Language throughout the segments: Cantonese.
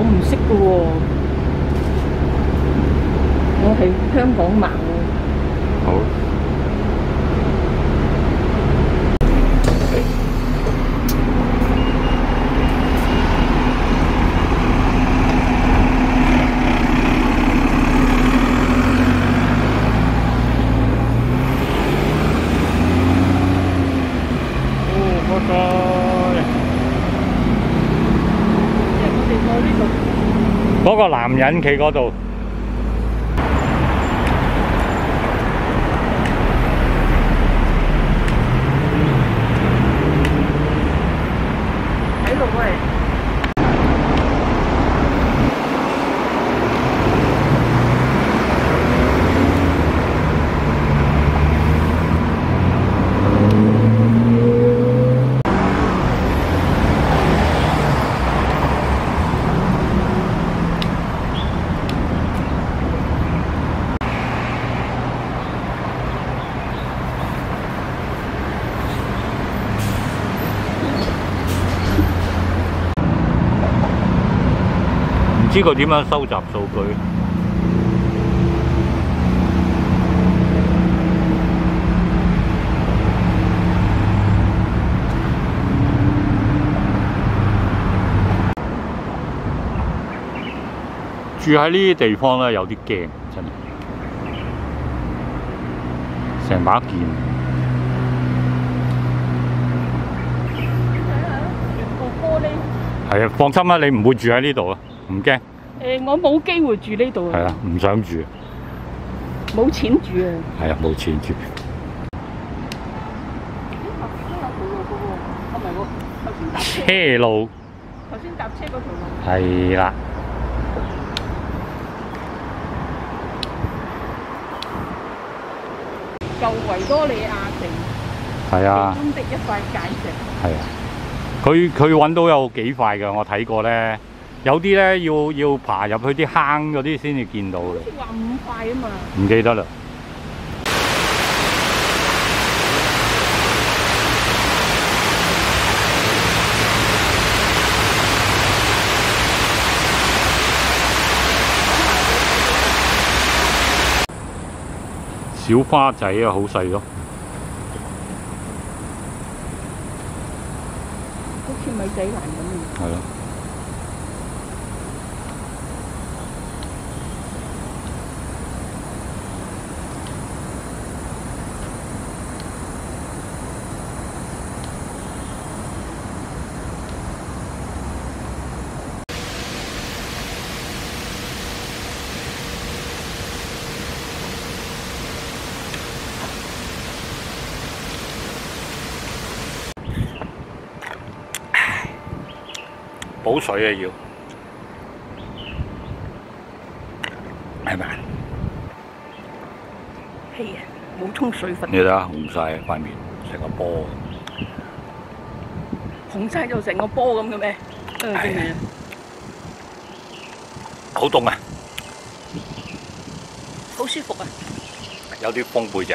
唔識㗎喎，我係香港盲喎。 好。嗰個男人企嗰度， 喺度喂。 唔知佢點樣收集數據。住喺呢啲地方咧，有啲驚，真係成把劍。係啊，放心啦，你唔會住喺呢度啊，唔驚。 我冇機會住呢度啊。 係啊，唔想住。 冇錢住啊。 係啊，冇錢住。車路。 頭先搭車嗰條路。 係啦。 舊維多利亞城。 係啊。 其中的一塊界石。 係啊。佢揾到有幾塊㗎，我睇過咧。有啲咧要爬入去啲坑嗰啲先至見到嘅。好似話5塊啊嘛。唔記得啦。小花仔啊，好細咯。 好似米仔蘭咁。 係咯。補水啊要，係咪？ 係啊，冇沖水分。 你睇下紅晒塊面，成個波。 紅晒就成個波咁嘅咩？係啊。 好凍啊！ 好舒服啊！ 有啲風背脊。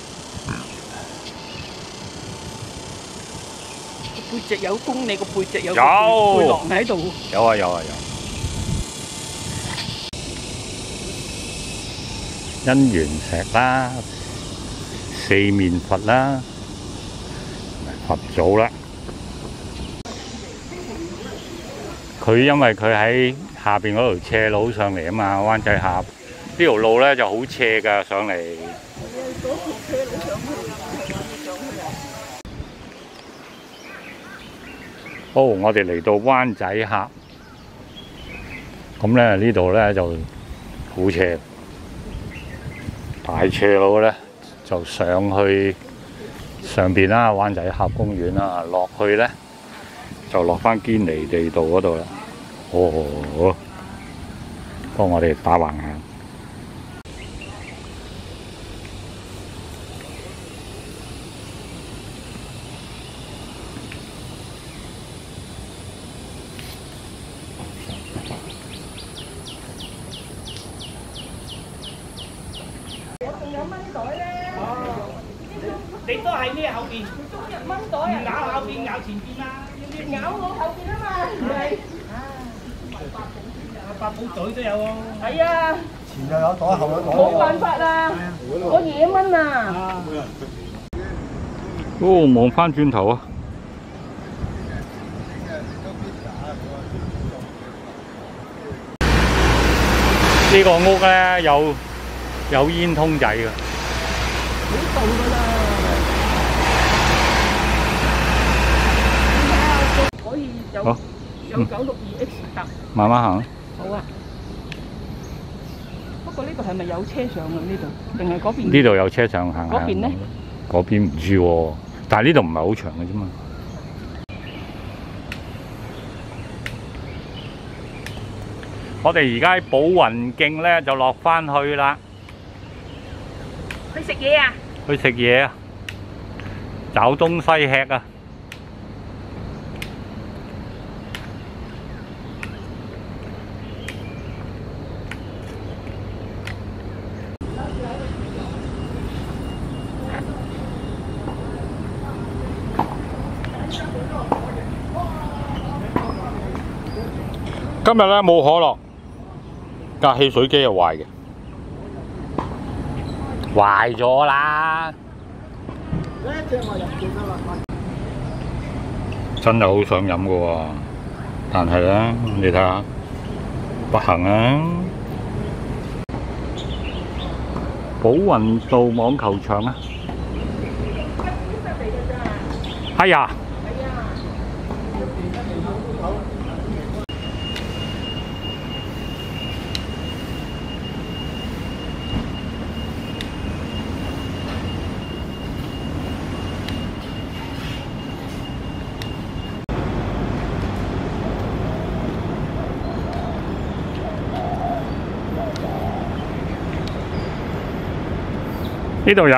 背脊有風，你個背脊有背囊喺度。 有啊有啊有。姻緣石啦，四面佛啦，佛祖啦。佢因為佢喺下邊嗰條斜路上嚟啊嘛，灣仔峽呢條路咧就好斜㗎上嚟。 嗰條斜路上去。 好，我哋嚟到灣仔峽，咁咧呢度咧就好斜，大斜路咧就上去上邊啦，灣仔峽公園啦，落去咧就落返堅尼地道嗰度啦。哦，幫我哋打橫行。 你都係咩後邊？ 蚊袋啊！ 唔咬後邊，咬前邊啊！ 咬我後邊啊嘛！係。 八寶嘴都有喎。 係啊， 前又有袋，後有袋。 冇辦法啦，我2蚊啊！ 哦，望翻轉頭啊！呢個屋咧有煙通仔㗎。 好凍㗎啦！可以有962X 搭。 慢慢行。 好啊。不過呢度係咪有車上啊？呢度定係嗰邊？ 呢度有車上行。 嗰邊呢？ 嗰邊唔知喎，但係呢度唔係好長嘅啫嘛。我哋而家喺寶雲徑咧就落翻去啦。 去食嘢啊？ 去食嘢啊！找東西吃啊！今日咧冇可樂，架汽水機係壞嘅，壞咗啦！真係好想飲嘅喎，但係咧，你睇下，不行啊！寶雲道網球場啊，係啊！呢度入。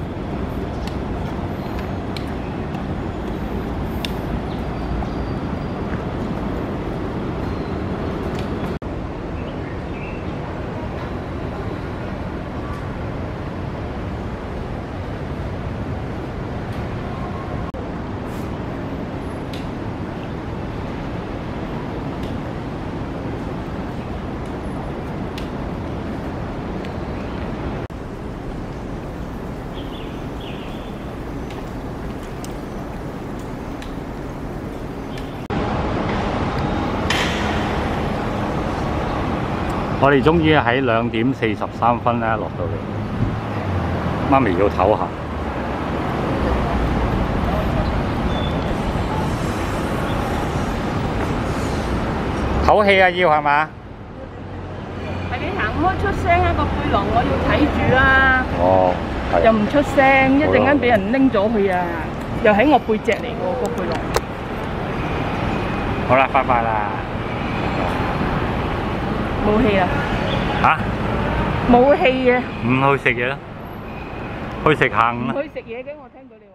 我哋終於喺2點43分咧落到嚟，媽咪要唞下。唞氣啊要係嘛？ 係你行開出聲啊！個背囊我要睇住啊！ 哦，係。 又唔出聲，一陣間俾人拎咗去啊！又喺我背脊嚟喎個背囊。 好啦，拜拜啦。 冇氣啊！ 嚇？ 冇氣啊！ 唔去食嘢啦，去食行啦。 唔去食嘢嘅，我聽到你。